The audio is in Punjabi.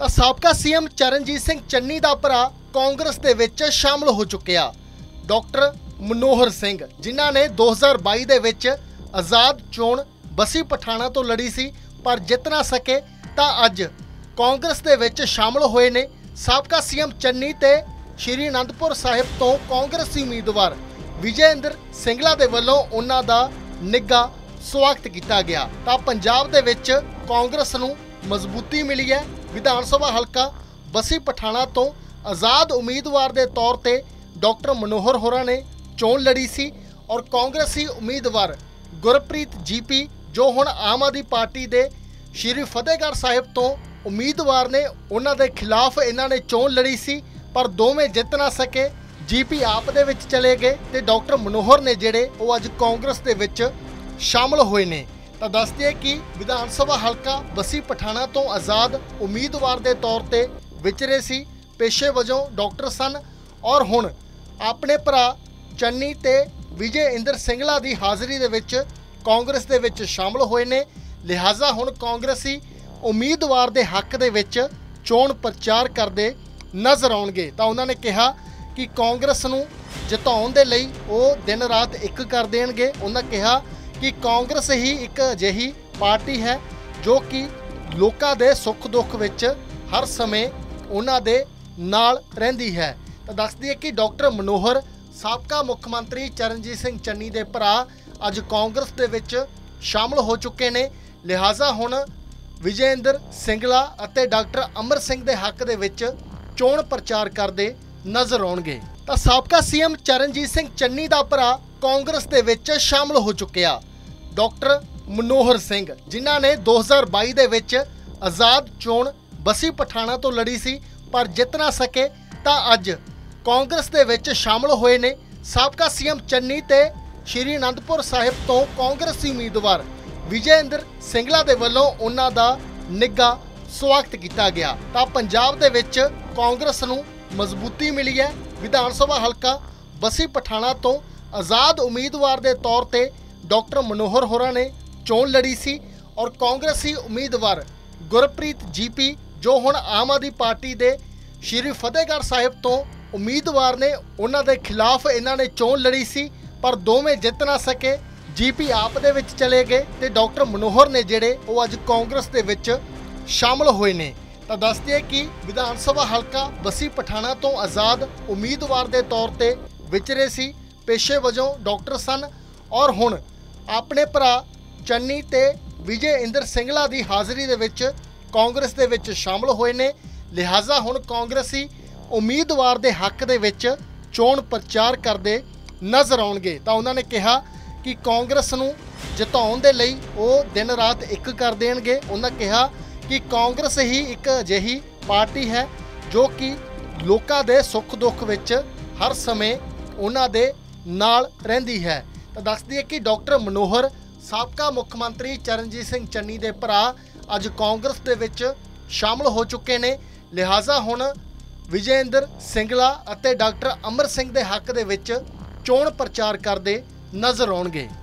ਤਾਂ ਸਾਬਕਾ ਸੀਐਮ ਚਰਨਜੀਤ ਸਿੰਘ ਚੰਨੀ ਦਾ ਭਰਾ ਕਾਂਗਰਸ ਦੇ ਵਿੱਚ ਸ਼ਾਮਲ ਹੋ ਚੁੱਕਿਆ। ਡਾਕਟਰ ਮਨੋਹਰ ਸਿੰਘ ਜਿਨ੍ਹਾਂ ਨੇ 2022 ਦੇ ਵਿੱਚ ਆਜ਼ਾਦ ਚੋਣ ਬਸੀ ਪਠਾਣਾ ਤੋਂ ਲੜੀ ਸੀ ਪਰ ਜਿੱਤ ਨਾ ਸਕੇ, ਤਾਂ ਅੱਜ ਕਾਂਗਰਸ ਦੇ ਵਿੱਚ ਸ਼ਾਮਲ ਹੋਏ ਨੇ। ਸਾਬਕਾ ਸੀਐਮ ਚੰਨੀ ਤੇ ਸ਼੍ਰੀ ਅਨੰਦਪੁਰ ਸਾਹਿਬ ਤੋਂ ਕਾਂਗਰਸੀ ਉਮੀਦਵਾਰ ਵਿਜੇ ਇੰਦਰ ਸਿੰਗਲਾ ਦੇ ਵੱਲੋਂ ਉਹਨਾਂ ਦਾ ਨਿੱਘਾ ਸਵਾਗਤ ਕੀਤਾ ਗਿਆ। ਤਾਂ ਪੰਜਾਬ ਦੇ ਵਿੱਚ ਕਾਂਗਰਸ ਨੂੰ ਮਜ਼ਬੂਤੀ ਮਿਲੀ ਹੈ। ਵਿਧਾਨ ਸਭਾ ਹਲਕਾ ਬਸੀ ਪਠਾਣਾ ਤੋਂ ਆਜ਼ਾਦ ਉਮੀਦਵਾਰ ਦੇ ਤੌਰ ਤੇ ਡਾਕਟਰ ਮਨੋਹਰ ਹੋਰਾਂ ਨੇ ਚੋਣ ਲੜੀ ਸੀ ਔਰ ਕਾਂਗਰਸੀ ਉਮੀਦਵਾਰ ਗੁਰਪ੍ਰੀਤ ਜੀਪੀ ਜੋ ਹੁਣ ਆਮ ਆਦਮੀ ਪਾਰਟੀ ਦੇ ਸ਼੍ਰੀ ਫਤਿਹਗੜ੍ਹ ਸਾਹਿਬ ਤੋਂ ਉਮੀਦਵਾਰ ਨੇ, ਉਹਨਾਂ ਦੇ ਖਿਲਾਫ ਇਹਨਾਂ ਨੇ ਚੋਣ ਲੜੀ ਸੀ ਪਰ ਦੋਵੇਂ ਜਿੱਤ ਨਾ ਸਕੇ। ਜੀਪੀ ਆਪ ਦੇ ਵਿੱਚ ਚਲੇ ਗਏ ਤੇ ਡਾਕਟਰ ਮਨੋਹਰ ਨੇ ਜਿਹੜੇ ਉਹ ਅੱਜ ਕਾਂਗਰਸ ਦੇ ਵਿੱਚ ਸ਼ਾਮਲ ਹੋਏ ਨੇ। ਤਾਂ ਦੱਸਦੇ ਕਿ ਵਿਧਾਨ ਸਭਾ ਹਲਕਾ ਬਸੀ ਪਠਾਣਾ ਤੋਂ ਆਜ਼ਾਦ ਉਮੀਦਵਾਰ ਦੇ ਤੌਰ ਤੇ ਵਿਚਰੇ ਸੀ, ਪੇਸ਼ੇ ਵਜੋਂ ਡਾਕਟਰ ਸਨ ਔਰ ਹੁਣ ਆਪਣੇ ਭਰਾ ਚੰਨੀ ਤੇ ਵਿਜੇ ਇੰਦਰ ਸਿੰਗਲਾ ਦੀ ਹਾਜ਼ਰੀ ਦੇ ਵਿੱਚ ਕਾਂਗਰਸ ਦੇ ਵਿੱਚ ਸ਼ਾਮਲ ਹੋਏ ਨੇ। ਲਿਹਾਜ਼ਾ ਹੁਣ ਕਾਂਗਰਸੀ ਉਮੀਦਵਾਰ ਦੇ ਹੱਕ ਦੇ ਵਿੱਚ ਚੋਣ ਪ੍ਰਚਾਰ ਕਰਦੇ ਨਜ਼ਰ ਆਉਣਗੇ। ਤਾਂ ਉਹਨਾਂ ਨੇ ਕਿਹਾ ਕਿ ਕਾਂਗਰਸ ਨੂੰ ਜਿਤਾਉਣ ਦੇ ਲਈ ਉਹ ਦਿਨ ਰਾਤ ਇੱਕ ਕਰ ਦੇਣਗੇ। ਉਹਨਾਂ ਕਿਹਾ ਕਿ ਕਾਂਗਰਸ ਹੀ ਇੱਕ ਅਜਿਹੀ ਪਾਰਟੀ ਹੈ ਜੋ ਕਿ ਲੋਕਾਂ ਦੇ ਸੁੱਖ ਦੁੱਖ ਵਿੱਚ ਹਰ ਸਮੇਂ ਉਹਨਾਂ ਦੇ ਨਾਲ ਰਹਿੰਦੀ ਹੈ। ਤਾਂ ਦੱਸਦੀ ਹੈ ਕਿ ਡਾਕਟਰ ਮਨੋਹਰ ਸਾਬਕਾ ਮੁੱਖ ਮੰਤਰੀ ਚਰਨਜੀਤ ਸਿੰਘ ਚੰਨੀ ਦੇ ਭਰਾ ਅੱਜ ਕਾਂਗਰਸ ਦੇ ਵਿੱਚ ਸ਼ਾਮਲ ਹੋ ਚੁੱਕੇ ਨੇ। ਲਿਹਾਜ਼ਾ ਹੁਣ ਵਿਜੇ ਇੰਦਰ ਸਿੰਗਲਾ ਅਤੇ ਡਾਕਟਰ ਅਮਰ ਸਿੰਘ ਦੇ ਹੱਕ ਦੇ ਵਿੱਚ ਚੋਣ ਪ੍ਰਚਾਰ ਕਰਦੇ ਨਜ਼ਰ ਆਉਣਗੇ। ਤਾਂ ਸਾਬਕਾ ਸੀਐਮ ਚਰਨਜੀਤ ਸਿੰਘ ਚੰਨੀ ਦਾ ਭਰਾ ਕਾਂਗਰਸ ਦੇ ਵਿੱਚ ਸ਼ਾਮਲ ਹੋ ਚੁੱਕਿਆ। ਡਾਕਟਰ ਮਨੋਹਰ ਸਿੰਘ ਜਿਨ੍ਹਾਂ ਨੇ 2022 ਦੇ ਵਿੱਚ ਆਜ਼ਾਦ ਚੋਣ ਬਸੀ ਪਠਾਣਾ ਤੋਂ ਲੜੀ ਸੀ ਪਰ ਜਿੱਤ ਨਾ ਸਕੇ, ਤਾਂ ਅੱਜ ਕਾਂਗਰਸ ਦੇ ਵਿੱਚ ਸ਼ਾਮਲ ਹੋਏ ਨੇ। ਸਾਬਕਾ ਸੀਐਮ ਚੰਨੀ ਤੇ ਸ਼੍ਰੀ ਅਨੰਦਪੁਰ ਸਾਹਿਬ ਤੋਂ ਕਾਂਗਰਸੀ ਉਮੀਦਵਾਰ ਵਿਜੇ ਇੰਦਰ ਸਿੰਗਲਾ ਦੇ ਵੱਲੋਂ ਉਹਨਾਂ ਦਾ ਨਿੱਘਾ ਸਵਾਗਤ ਕੀਤਾ ਗਿਆ। ਤਾਂ ਪੰਜਾਬ ਦੇ ਵਿੱਚ ਕਾਂਗਰਸ ਨੂੰ ਮਜ਼ਬੂਤੀ ਮਿਲੀ ਹੈ। ਵਿਧਾਨ ਸਭਾ ਹਲਕਾ ਬਸੀ ਪਠਾਣਾ ਤੋਂ ਆਜ਼ਾਦ ਉਮੀਦਵਾਰ ਦੇ ਤੌਰ ਤੇ ਡਾਕਟਰ ਮਨੋਹਰ ਹੋਰਾਂ ਨੇ ਚੋਣ ਲੜੀ ਸੀ ਔਰ ਕਾਂਗਰਸੀ ਉਮੀਦਵਾਰ ਗੁਰਪ੍ਰੀਤ ਜੀਪੀ ਜੋ ਹੁਣ ਆਮ ਆਦਮੀ ਪਾਰਟੀ ਦੇ ਸ਼੍ਰੀ ਫਤਿਹਗੜ੍ਹ ਸਾਹਿਬ ਤੋਂ ਉਮੀਦਵਾਰ ਨੇ, ਉਹਨਾਂ ਦੇ ਖਿਲਾਫ ਇਹਨਾਂ ਨੇ ਚੋਣ ਲੜੀ ਸੀ ਪਰ ਦੋਵੇਂ ਜਿੱਤ ਨਾ ਸਕੇ। ਜੀਪੀ ਆਪ ਦੇ ਵਿੱਚ ਚਲੇ ਗਏ ਤੇ ਡਾਕਟਰ ਮਨੋਹਰ ਨੇ ਜਿਹੜੇ ਉਹ ਅੱਜ ਕਾਂਗਰਸ ਦੇ ਵਿੱਚ ਸ਼ਾਮਲ ਹੋਏ ਨੇ। ਤਾਂ ਦੱਸਦੇ ਕਿ ਵਿਧਾਨ ਸਭਾ ਹਲਕਾ ਬਸੀ ਪਠਾਣਾ ਤੋਂ ਆਜ਼ਾਦ ਉਮੀਦਵਾਰ ਦੇ ਤੌਰ ਤੇ ਵਿਚਰੇ ਸੀ, ਪੇਸ਼ੇ ਵਜੋਂ ਡਾਕਟਰ ਸਨ ਔਰ ਹੁਣ ਆਪਣੇ ਭਰਾ ਚੰਨੀ ਤੇ ਵਿਜੇ ਇੰਦਰ ਸਿੰਗਲਾ ਦੀ ਹਾਜ਼ਰੀ ਦੇ ਵਿੱਚ ਕਾਂਗਰਸ ਦੇ ਵਿੱਚ ਸ਼ਾਮਲ ਹੋਏ ਨੇ। ਲਿਹਾਜ਼ਾ ਹੁਣ ਕਾਂਗਰਸੀ ਉਮੀਦਵਾਰ ਦੇ ਹੱਕ ਦੇ ਵਿੱਚ ਚੋਣ ਪ੍ਰਚਾਰ ਕਰਦੇ ਨਜ਼ਰ ਆਉਣਗੇ। ਤਾਂ ਉਹਨਾਂ ਨੇ ਕਿਹਾ ਕਿ ਕਾਂਗਰਸ ਨੂੰ ਜਿਤਾਉਣ ਦੇ ਲਈ ਉਹ ਦਿਨ ਰਾਤ ਇੱਕ ਕਰ ਦੇਣਗੇ। ਉਹਨਾਂ ਕਿਹਾ ਕਿ ਕਾਂਗਰਸ ਹੀ ਇੱਕ ਅਜਿਹੀ ਪਾਰਟੀ ਹੈ ਜੋ ਕਿ ਲੋਕਾਂ ਦੇ ਸੁੱਖ ਦੁੱਖ ਵਿੱਚ ਹਰ ਸਮੇਂ ਉਹਨਾਂ ਦੇ ਨਾਲ ਰਹਿੰਦੀ ਹੈ। ਤਾਂ ਦੱਸਦੀ ਹੈ ਕਿ ਡਾਕਟਰ ਮਨੋਹਰ ਸਾਬਕਾ ਮੁੱਖ ਮੰਤਰੀ ਚਰਨਜੀਤ ਸਿੰਘ ਚੰਨੀ ਦੇ ਭਰਾ ਅੱਜ ਕਾਂਗਰਸ ਦੇ ਵਿੱਚ ਸ਼ਾਮਲ ਹੋ ਚੁੱਕੇ ਨੇ। ਲਿਹਾਜ਼ਾ ਹੁਣ ਵਿਜੇ ਇੰਦਰ ਸਿੰਗਲਾ ਅਤੇ ਡਾਕਟਰ ਅਮਰ ਸਿੰਘ ਦੇ ਹੱਕ ਦੇ ਵਿੱਚ ਚੋਣ ਪ੍ਰਚਾਰ ਕਰਦੇ ਨਜ਼ਰ ਆਉਣਗੇ।